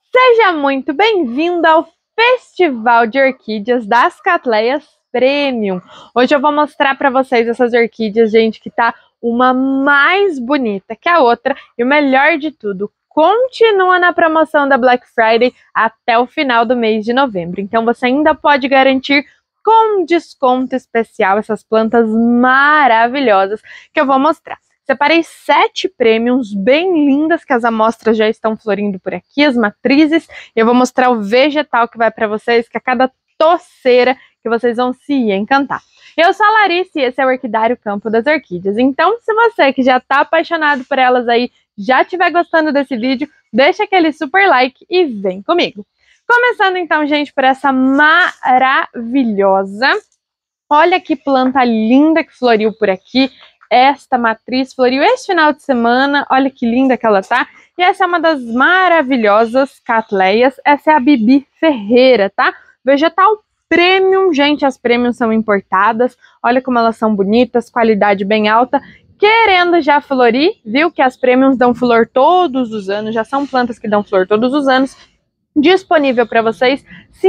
Seja muito bem-vindo ao Festival de Orquídeas das Cattleyas Premium. Hoje eu vou mostrar para vocês essas orquídeas, gente, que tá uma mais bonita que a outra. E o melhor de tudo, continua na promoção da Black Friday até o final do mês de novembro. Então você ainda pode garantir com desconto especial essas plantas maravilhosas que eu vou mostrar. Separei 7 premiums bem lindas, que as amostras já estão florindo por aqui, as matrizes. Eu vou mostrar o vegetal que vai para vocês, que a cada toceira que vocês vão se encantar. Eu sou a Larissa e esse é o Orquidário Campo das Orquídeas. Então, se você que já está apaixonado por elas aí, já estiver gostando desse vídeo, deixa aquele super like e vem comigo. Começando então, gente, por essa maravilhosa. Olha que planta linda que floriu por aqui. Esta matriz floriu este final de semana, olha que linda que ela tá. E essa é uma das maravilhosas Cattleyas, essa é a Bibi Ferreira, tá? Vegetal premium, gente, as premium são importadas, olha como elas são bonitas, qualidade bem alta. Querendo já florir, viu que as premiums dão flor todos os anos, já são plantas que dão flor todos os anos. Disponível para vocês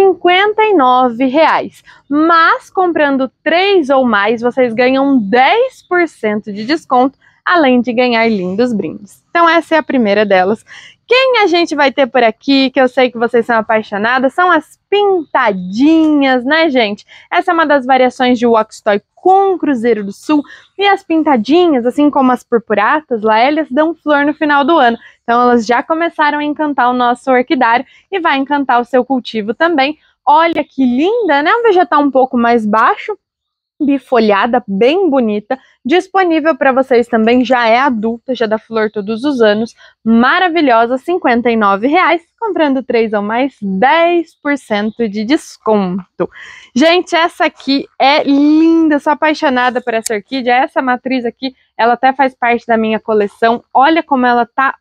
R$59, mas comprando 3 ou mais vocês ganham 10% de desconto, além de ganhar lindos brindes. Então essa é a primeira delas. Quem a gente vai ter por aqui, que eu sei que vocês são apaixonadas, são as pintadinhas, né, gente? Essa é uma das variações de Wax Toy com Cruzeiro do Sul. E as pintadinhas, assim como as purpuratas, laélias, dão flor no final do ano. Então elas já começaram a encantar o nosso orquidário e vai encantar o seu cultivo também. Olha que linda, né? Um vegetal um pouco mais baixo, bifolhada, bem bonita, disponível para vocês também, já é adulta, já dá flor todos os anos, maravilhosa, R$59, comprando 3 ou mais, 10% de desconto. Gente, essa aqui é linda, sou apaixonada por essa orquídea, essa matriz aqui, ela até faz parte da minha coleção, olha como ela tá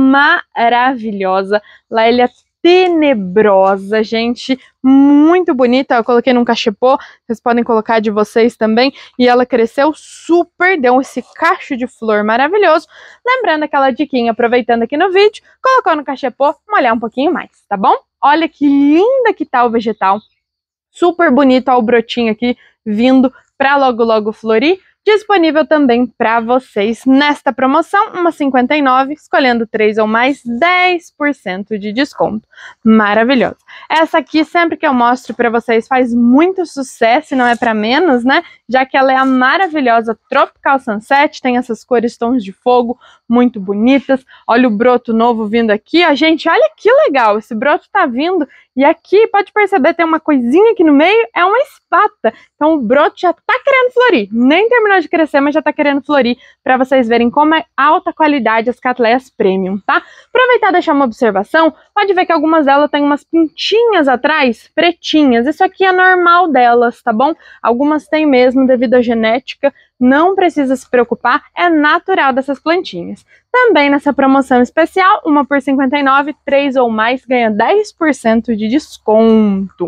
maravilhosa, Laélia tenebrosa, gente, muito bonita. Eu coloquei num cachepô, vocês podem colocar de vocês também, e ela cresceu super, deu esse cacho de flor maravilhoso. Lembrando aquela diquinha, aproveitando aqui no vídeo, colocou no cachepô, molhar um pouquinho mais, tá bom? Olha que linda que tá o vegetal, super bonito, ó, o brotinho aqui vindo pra logo florir. Disponível também para vocês nesta promoção, uma R$59, escolhendo 3 ou mais, 10% de desconto. Maravilhoso. Essa aqui, sempre que eu mostro para vocês, faz muito sucesso e não é para menos, né? Já que ela é a maravilhosa Tropical Sunset, tem essas cores tons de fogo muito bonitas. Olha o broto novo vindo aqui, ó. Gente, olha que legal, esse broto tá vindo e aqui, pode perceber, tem uma coisinha aqui no meio, é uma espata. Então o broto já tá querendo florir, nem terminou de crescer, mas já tá querendo florir, para vocês verem como é alta qualidade as Cattleyas Premium, tá? Aproveitar e deixar uma observação, pode ver que algumas delas têm umas pintinhas atrás, pretinhas, isso aqui é normal delas, tá bom? Algumas têm mesmo devido à genética, não precisa se preocupar, é natural dessas plantinhas. Também nessa promoção especial, uma por R$59, 3 ou mais ganha 10% de desconto.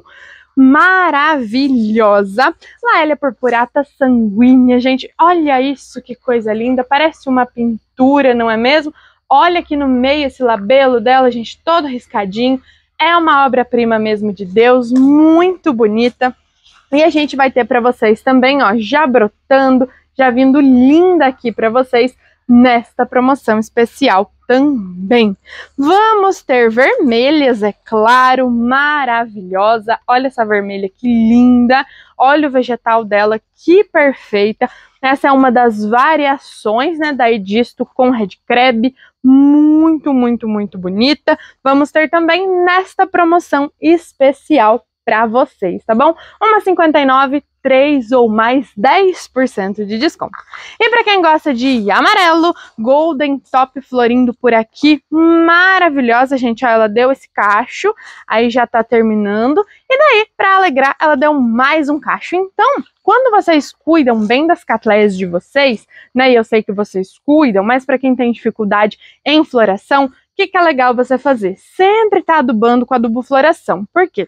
Maravilhosa! Laélia purpurata sanguínea, gente, olha isso, que coisa linda, parece uma pintura, não é mesmo? Olha aqui no meio esse labelo dela, gente, todo riscadinho, é uma obra-prima mesmo de Deus, muito bonita. E a gente vai ter para vocês também, ó, já brotando, já vindo linda aqui para vocês nesta promoção especial também. Vamos ter vermelhas, é claro, maravilhosa. Olha essa vermelha que linda. Olha o vegetal dela, que perfeita. Essa é uma das variações, né, da Edisto com Red Crab. Muito bonita. Vamos ter também nesta promoção especial para vocês, tá bom? Uma R$59, 3 ou mais, 10% de desconto. E para quem gosta de amarelo, Golden Top florindo por aqui, maravilhosa, gente, ó, ela deu esse cacho, aí já tá terminando, e daí, para alegrar, ela deu mais um cacho. Então, quando vocês cuidam bem das Cattleyas de vocês, né, e eu sei que vocês cuidam, mas para quem tem dificuldade em floração, o que é legal você fazer? Sempre tá adubando com adubo floração. Por quê?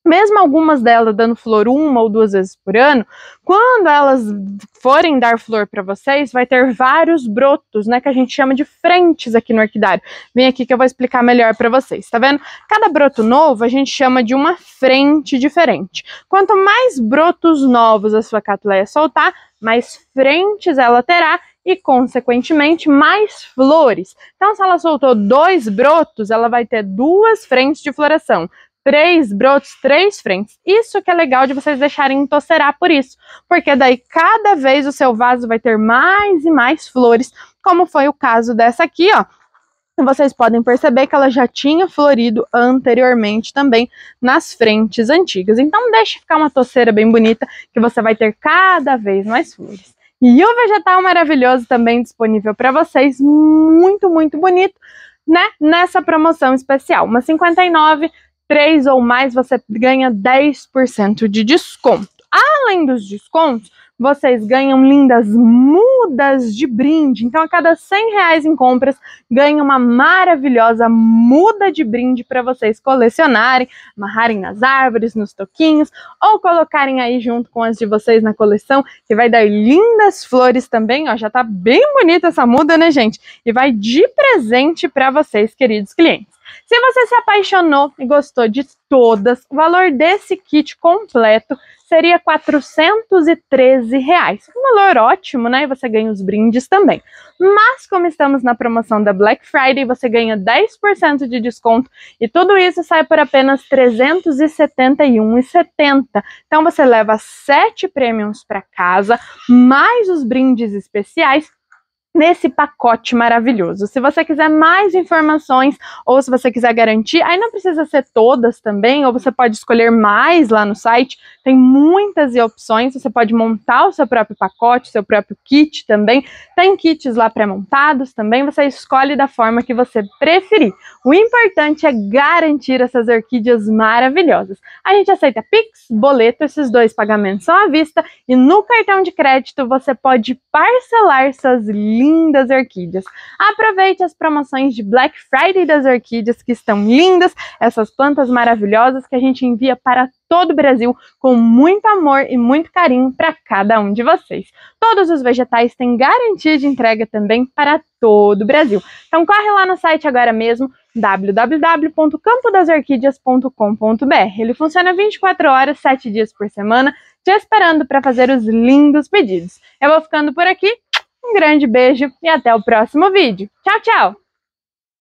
mesmo algumas delas dando flor 1 ou 2 vezes por ano, quando elas forem dar flor para vocês, vai ter vários brotos, né, que a gente chama de frentes aqui no orquidário. Vem aqui que eu vou explicar melhor para vocês, tá vendo? Cada broto novo a gente chama de uma frente diferente. Quanto mais brotos novos a sua Cattleya soltar, mais frentes ela terá e, consequentemente, mais flores. Então, se ela soltou 2 brotos, ela vai ter 2 frentes de floração. 3 brotos, 3 frentes. Isso que é legal de vocês deixarem entosserar por isso, porque daí cada vez o seu vaso vai ter mais e mais flores, como foi o caso dessa aqui, ó. Vocês podem perceber que ela já tinha florido anteriormente também nas frentes antigas. Então deixe ficar uma toceira bem bonita, que você vai ter cada vez mais flores. E o vegetal maravilhoso também disponível para vocês, muito, muito bonito, né? Nessa promoção especial, uma 59, 3 ou mais, você ganha 10% de desconto. Além dos descontos, vocês ganham lindas mudas de brinde. Então, a cada R$100 em compras, ganha uma maravilhosa muda de brinde para vocês colecionarem, amarrarem nas árvores, nos toquinhos, ou colocarem aí junto com as de vocês na coleção, que vai dar lindas flores também. Ó, já tá bem bonita essa muda, né, gente? E vai de presente para vocês, queridos clientes. Se você se apaixonou e gostou de todas, o valor desse kit completo seria R$413. Um valor ótimo, né? E você ganha os brindes também. Mas como estamos na promoção da Black Friday, você ganha 10% de desconto e tudo isso sai por apenas R$371,70. Então você leva 7 prêmios para casa, mais os brindes especiais, nesse pacote maravilhoso. Se você quiser mais informações ou se você quiser garantir, aí não precisa ser todas também, ou você pode escolher mais lá no site, tem muitas opções, você pode montar o seu próprio pacote, seu próprio kit também, tem kits lá pré-montados também, você escolhe da forma que você preferir. O importante é garantir essas orquídeas maravilhosas. A gente aceita Pix, boleto, esses 2 pagamentos são à vista, e no cartão de crédito você pode parcelar suas lindas orquídeas. Aproveite as promoções de Black Friday das orquídeas, que estão lindas, essas plantas maravilhosas que a gente envia para todo o Brasil com muito amor e muito carinho para cada um de vocês. Todos os vegetais têm garantia de entrega também para todo o Brasil. Então corre lá no site agora mesmo, www.campodasorquidias.com.br. Ele funciona 24 horas, 7 dias por semana, te esperando para fazer os lindos pedidos. Eu vou ficando por aqui. Um grande beijo e até o próximo vídeo. Tchau, tchau!